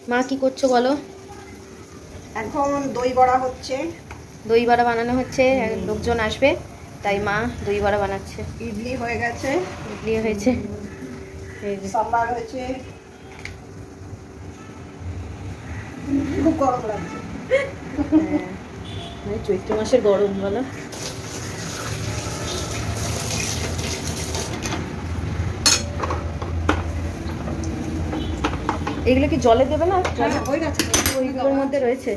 মা কি করছো বলো? এখন দই বড়া হচ্ছে। দই বড়া বানানো হচ্ছে, লোকজন আসবে তাই মা দই বড়া বানাচ্ছে। ইডলি হয়ে গেছে, ইডলি হয়েছে, সাম্বার হয়েছে। খুব গরম লাগছে। চৈত্র মাসের গরম বলো। এগুলো কি জলে দেবে না? ওইগুলোর মধ্যে রয়েছে,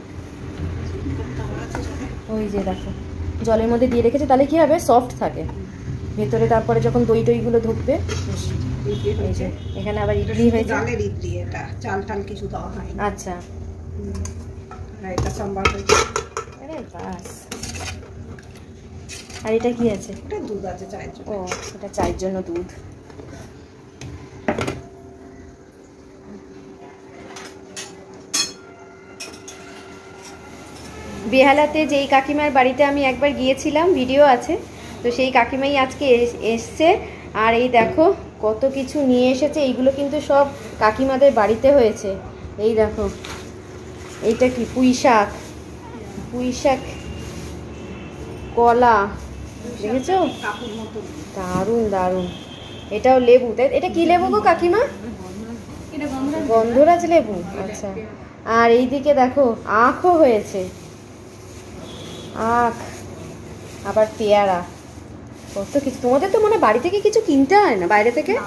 ওই যে দেখো জলের মধ্যে দিয়ে রেখেছে, তাহলে কি হবে সফট থাকে ভেতরে, তারপরে যখন দই টইগুলো ঢুকবে। এই যে এখানে আবার ইডলি হয়েছে। চালের ইডলি, এটা চাল টাল কিছু দেওয়া হয়। আচ্ছা, এটা সাম্বার হয়েছে। আরে বাস। আর এটা কি আছে? এটা দুধ আছে চায়ের জন্য। ও, এটা চায়ের জন্য দুধ। বেহালাতে যেই কাকিমার বাড়িতে আমি একবার গিয়েছিলাম, ভিডিও আছে, তো সেই কাকিমাই আজকে এসছে। আর এই দেখো কত কিছু নিয়ে এসেছে, এইগুলো কিন্তু সব কাকিমাদের বাড়িতে হয়েছে। এই দেখো এইটা কি, পুঁই শাক, পুঁই শাক, কলা, দেখেছো? দারুণ দারুণ। এটাও লেবু, তাই? এটা কি লেবু গো কাকিমা? গন্ধরাজ লেবু, আচ্ছা। আর এইদিকে দেখো আখও হয়েছে, আখ, আবার পেয়ারা, কত কিছু। তোমাদের তো মনে বাড়ি থেকে কিছু কিনতে হয় না, বাইরে থেকে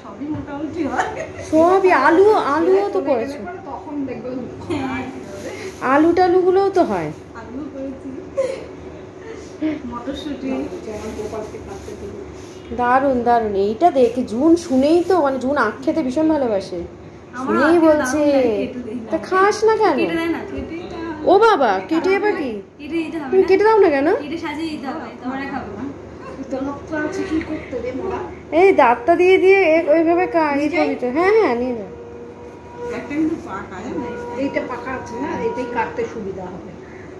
সবই। আলুও তো করেছো, আলু টালুগুলোও তো হয়। দারুণ দারুণ। এইটা দেখে জুন শুনেই তো, মানে জুন আখ খেতে ভীষণ ভালোবাসে, শুনেই বলছে তা খাস না কেন? ও বাবা, কেটে এবার কি তুমি কেটে দাও না কেন? এই দাঁতটা দিয়ে দিয়ে ওইভাবে করবি তো। হ্যাঁ হ্যাঁ, নিয়ে যাও। এইটা পাকা আছে না, এটাই কাটতে সুবিধা হবে।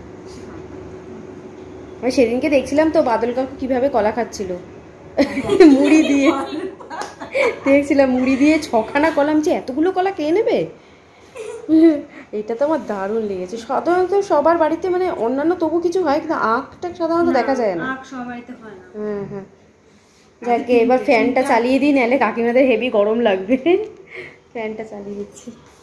আমি সেদিনকে দেখছিলাম তো বাদল কাকু কিভাবে কলা খাচ্ছিল মুড়ি দিয়ে, দেখছিলাম মুড়ি দিয়ে 6খানা কলা। যে এতগুলো কলা কে নেবে? এটা তো আমার দারুণ লেগেছে। সাধারণত সবার বাড়িতে মানে অন্যান্য তবু কিছু হয়, কিন্তু আখটা সাধারণত দেখা যায় না। হ্যাঁ হ্যাঁ, যাকে এবার ফ্যানটা চালিয়ে দিই, নাহলে কাকিমাদের হেভি গরম লাগবে। ফ্যানটা চালিয়ে দিচ্ছি।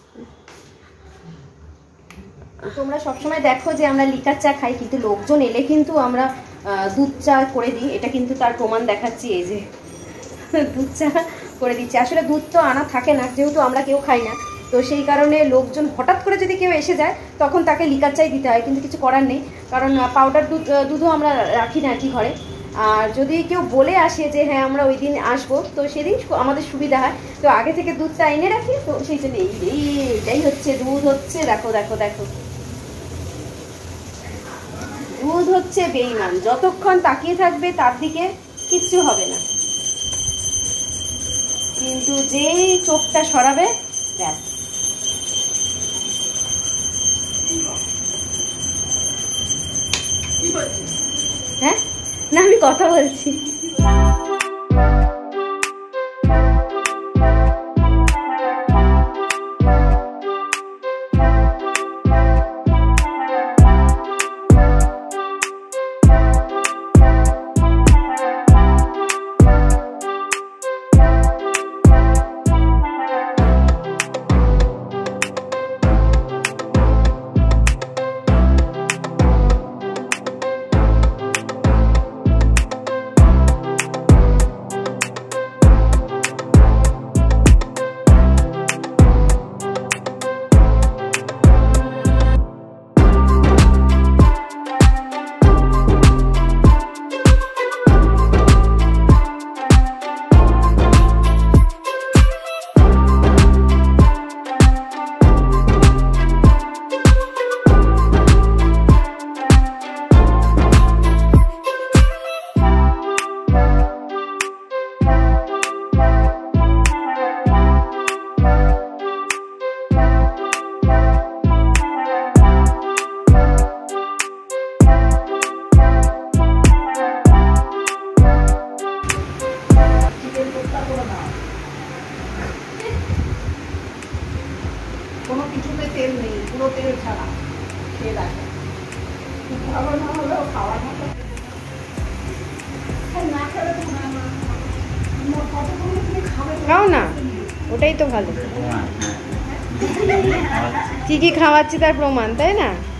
তোমরা সবসময় দেখো যে আমরা লিকার চা খাই, কিন্তু লোকজন এলে কিন্তু আমরা দুধ চা করে দিই। এটা কিন্তু তার প্রমাণ দেখাচ্ছি, এই যে দুধ চা করে দিচ্ছি। আসলে দুধ তো আনা থাকে না, যেহেতু আমরা কেউ খাই না, তো সেই কারণে লোকজন হঠাৎ করে যদি কেউ এসে যায় তখন তাকে লিকার চাই দিতে হয়, কিন্তু কিছু করার নেই, কারণ পাউডার দুধও আমরা রাখি না আর কি ঘরে। আর যদি কেউ বলে আসে যে হ্যাঁ আমরা ওই দিন আসবো, তো সেদিন আমাদের সুবিধা হয়, তো আগে থেকে দুধটা এনে রাখি। তো সেই জন্য এইটাই হচ্ছে, দুধ হচ্ছে, দেখো দেখো দেখো, দুধ হচ্ছে বেঈমান, যতক্ষণ তাকিয়ে থাকবে তার দিকে কিচ্ছু হবে না, কিন্তু যেই চোখটা সরাবে ব্যাস। হ্যাঁ না, আমি কথা বলছি। কিছুতে তেল নেই, পুরো তেল ছাড়া। খেয়ে দেখো, খুব ভালো না হলেও খাওয়ার মতো। না খেলে তো না, কতক্ষণ তুমি খাবে? খাও না, ওটাই তো ভালো। কি কি খাওয়াচ্ছি তার প্রমাণ, তাই না?